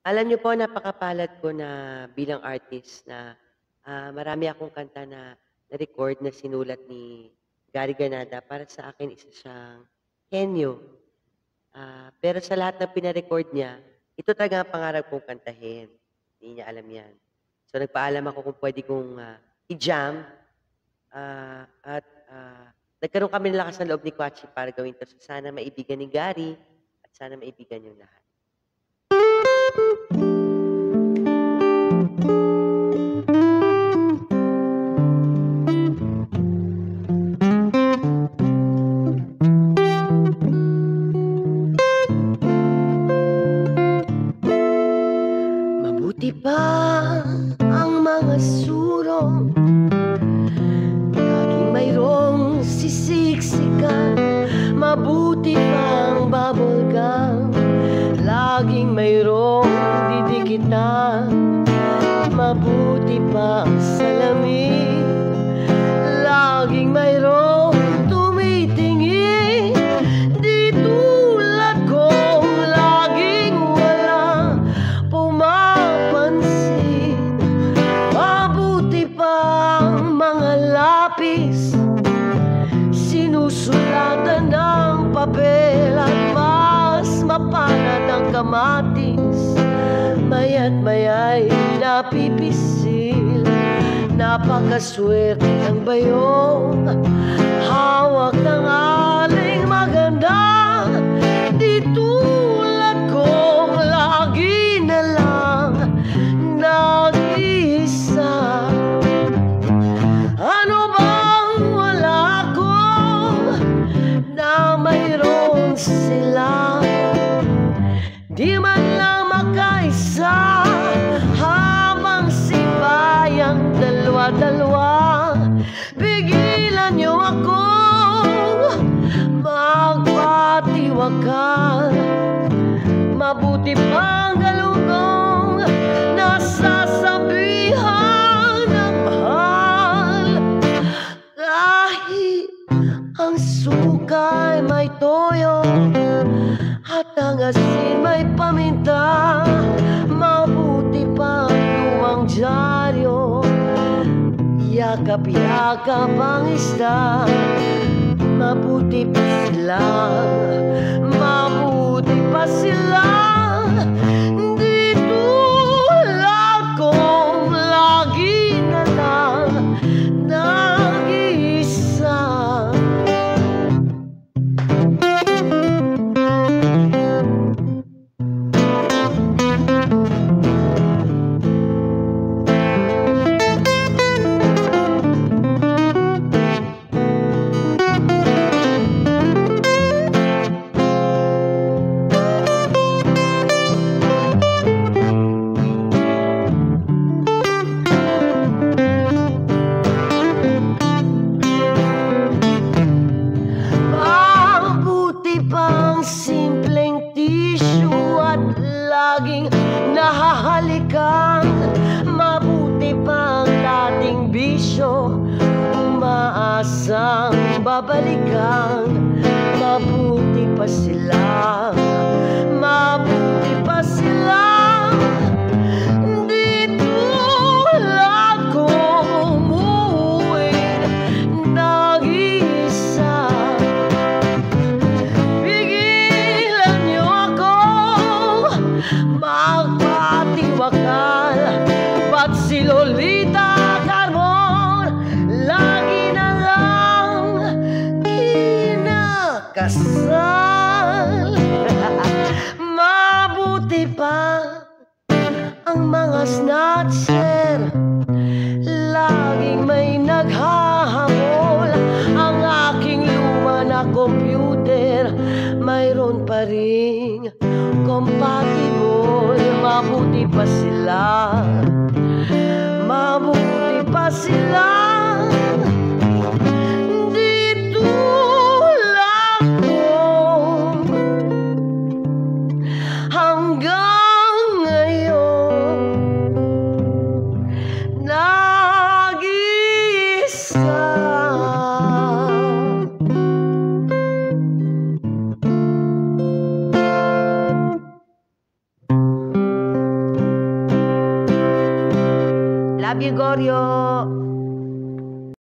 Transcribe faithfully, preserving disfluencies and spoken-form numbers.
Alam niyo po napakapalad ko na bilang artist na, ah, marami akong kanta na na-record na sinulat ni Gary Granada. Para sa akin isa siyang henyo. Ah, pero sa lahat ng pina-record niya, ito talaga ang pangarap kong kantahin. Hindi niya alam 'yan. So nagpaalam ako kung puwede kong, ah, i-jam, ah, at, ah, nagkaroon kami ng lakas ng loob ni Quatchy para gawin 'to. So sana maibigan ni Gary at sana maibigan niyong lahat. Mabuti pa ang mga sulong, laging mayroong sisiksikan. Mabuti pa ang bubble gum, laging mayroong didikitan. Mabuti pa ang salamin, laging mayroong tumitingin. Di tulad kong laging walang pumapansin. Mabuti pa ang mga lapis, sinusulatan ng papel at mas mapalad ang kamatis. Maya't maya'y napipisil. Napakaswerte ng bayong hawak ng aling maganda. Di tulad kong lagi na lang nag-iisa. Ano bang wala ko na mayroon sila? Di man lang makaisa, habang sibayang dalawa-dalawa. Pigilan niyo akong magpatiwakal. Mabuti pang galunggong nasasabihan ng mahal. Kahit ang suka'y may toyo at ang asin may paminta. Mabuti pa ang lumang dyaryo, yakap-yakap ang isda. Mabuti pa sila, mabuti pa sila. Di tulad kong lagi na lang nag-iisa. Mabuti pang simpleng tissue at laging nahahalikan. Mabuti pang dating bisyo, umaasang babalikan. Mabuti pa sila, mabuti pa sila. Di tulad kong umuwi nag-iisa. Pigilan niyo akong magpatiwakal. Ba't si Lolita Carmon lagi na lang kinakasal? Mabuti pa ang mga snatcher, laging may naghahabol. Ang aking luma na computer, mayroon pa ring compatible. Mabuti pa sila, mabuti pa sila. Di tulad kong hanggang ngayon nag-iisa. Love you, Goryo.